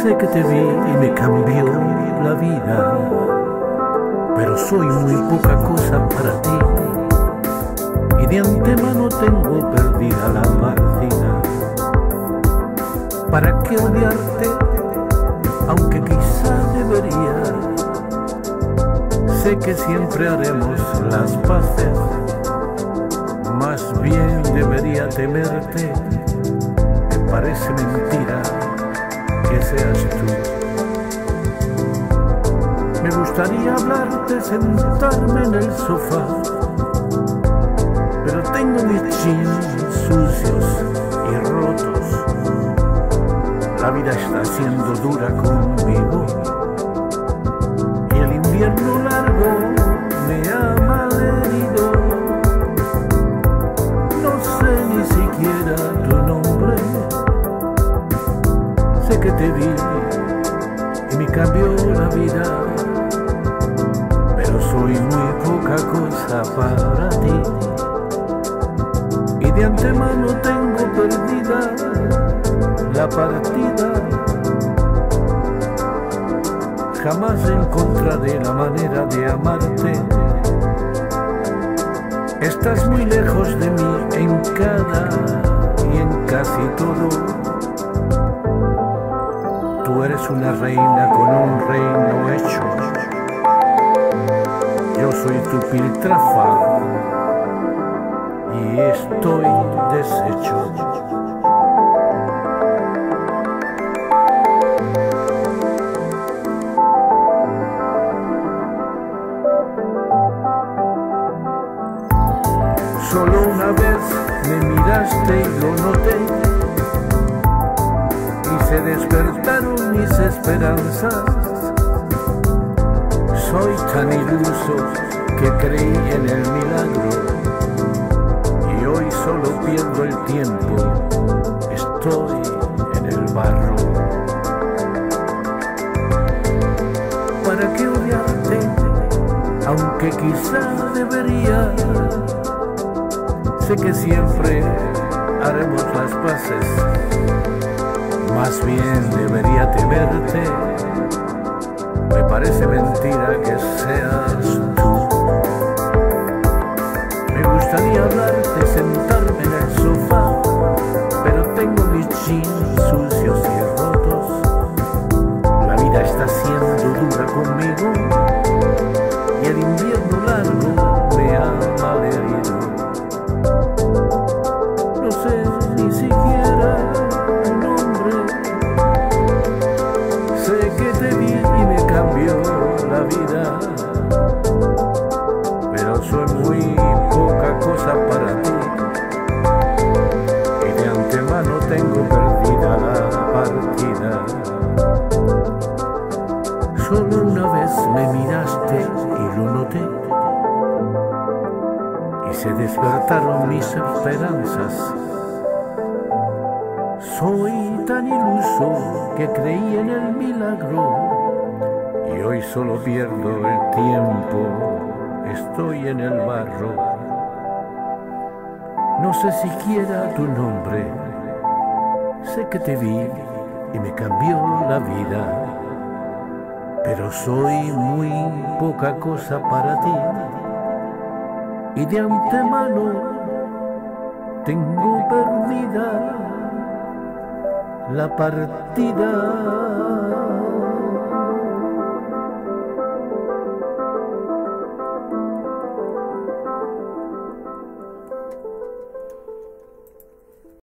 Sé que te vi y me cambió la vida, pero soy muy poca cosa para ti, y de antemano tengo perdida la partida. ¿Para qué odiarte? Aunque quizá debería. Sé que siempre haremos las paces, más bien debería temerte. Me parece mentira que seas tú. Me gustaría hablarte, sentarme en el sofá, pero tengo mis jeans sucios y rotos. La vida está siendo dura conmigo y el invierno largo me ha malherido. No sé ni siquiera tu nombre. Sé que te vi y me cambió la vida, pero soy muy poca cosa para ti, y de antemano tengo perdida la partida. Jamás encontraré la manera de amarte. Estás muy lejos de mí en cada y en casi todo. Tú eres una reina con un reino hecho. Yo soy tu piltrafa y estoy deshecho. Solo una vez me miraste y lo noté, y se despertaron mis esperanzas. Soy tan iluso que creí en el milagro, y hoy solo pierdo el tiempo, estoy en el barro. ¿Para qué odiarte? Aunque quizá debería. Sé que siempre haremos las paces, más bien debería temerte. Me parece mentira que seas tú. Me gustaría hablarte, sentarme en el sofá, pero tengo mis jeans sucios y rotos. La vida está siendo dura conmigo y el invierno largo me ha malherido. No sé ni siquiera tu nombre. Sé que te vi y me cambió la vida, pero soy muy poca cosa para ti, y de antemano tengo perdida la partida. Solo una vez me miraste y lo noté, y se despertaron mis esperanzas. Soy tan iluso que creí en el milagro, y hoy solo pierdo el tiempo, estoy en el barro. No sé siquiera tu nombre. Sé que te vi y me cambió la vida, pero soy muy poca cosa para ti, y de antemano tengo perdida la partida.